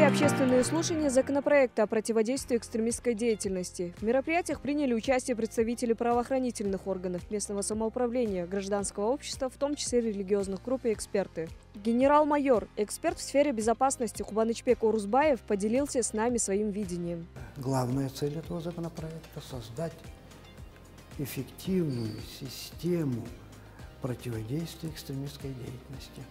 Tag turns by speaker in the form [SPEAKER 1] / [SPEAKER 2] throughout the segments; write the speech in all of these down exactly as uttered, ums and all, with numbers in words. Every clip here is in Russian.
[SPEAKER 1] общественные слушания законопроекта о противодействии экстремистской деятельности. В мероприятиях приняли участие представители правоохранительных органов, местного самоуправления, гражданского общества, в том числе религиозных групп и эксперты. Генерал-майор, эксперт в сфере безопасности Кубанычбек Орузбаев поделился с нами своим видением.
[SPEAKER 2] Главная цель этого законопроекта – создать эффективную систему противодействия экстремистской деятельности.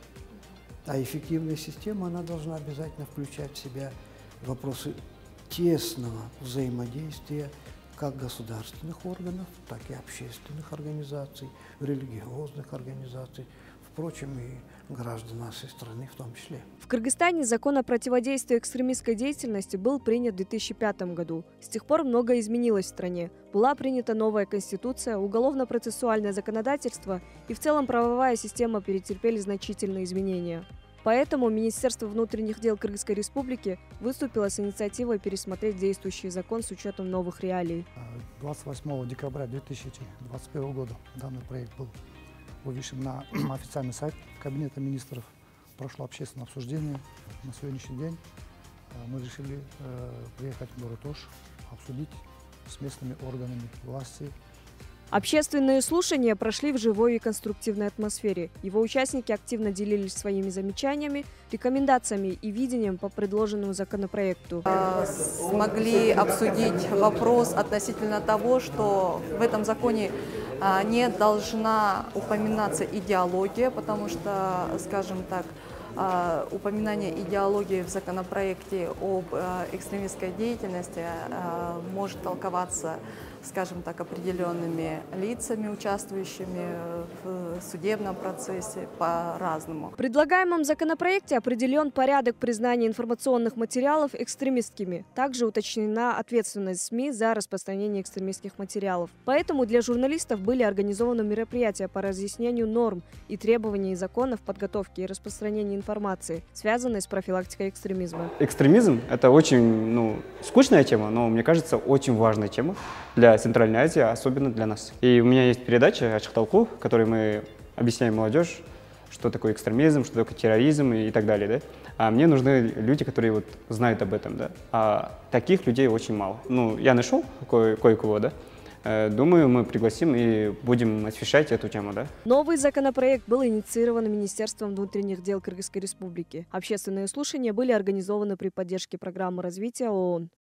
[SPEAKER 2] А эффективная система, она должна обязательно включать в себя вопросы тесного взаимодействия как государственных органов, так и общественных организаций, религиозных организаций, впрочем, и граждан нашей страны в том числе.
[SPEAKER 1] В Кыргызстане закон о противодействии экстремистской деятельности был принят в две тысячи пятом году. С тех пор многое изменилось в стране. Была принята новая конституция, уголовно-процессуальное законодательство и в целом правовая система перетерпели значительные изменения. Поэтому Министерство внутренних дел Кыргызской Республики выступило с инициативой пересмотреть действующий закон с учетом новых реалий.
[SPEAKER 3] двадцать восьмого декабря две тысячи двадцать первого года данный проект был вывешен на официальный сайт Кабинета министров. Прошло общественное обсуждение. На сегодняшний день мы решили приехать в город Ош, обсудить с местными органами власти.
[SPEAKER 1] Общественные слушания прошли в живой и конструктивной атмосфере. Его участники активно делились своими замечаниями, рекомендациями и видением по предложенному законопроекту.
[SPEAKER 4] Смогли обсудить вопрос относительно того, что в этом законе не должна упоминаться идеология, потому что, скажем так, упоминание идеологии в законопроекте об экстремистской деятельности может толковаться, скажем так, определенными лицами, участвующими в судебном процессе, по-разному.
[SPEAKER 1] В предлагаемом законопроекте определен порядок признания информационных материалов экстремистскими. Также уточнена ответственность СМИ за распространение экстремистских материалов. Поэтому для журналистов были организованы мероприятия по разъяснению норм и требований законов подготовки и распространения информации, связанной с профилактикой экстремизма.
[SPEAKER 5] Экстремизм – это очень ну, скучная тема, но, мне кажется, очень важная тема для Центральной Азии, особенно для нас. И у меня есть передача «Ачык талкуу», в которой мы объясняем молодежь, что такое экстремизм, что такое терроризм и так далее. Да? А мне нужны люди, которые вот знают об этом. Да? А таких людей очень мало. Ну, я нашел ко- кое-кого, да? Думаю, мы пригласим и будем освещать эту тему. Да?
[SPEAKER 1] Новый законопроект был инициирован Министерством внутренних дел Кыргызской Республики. Общественные слушания были организованы при поддержке программы развития ООН.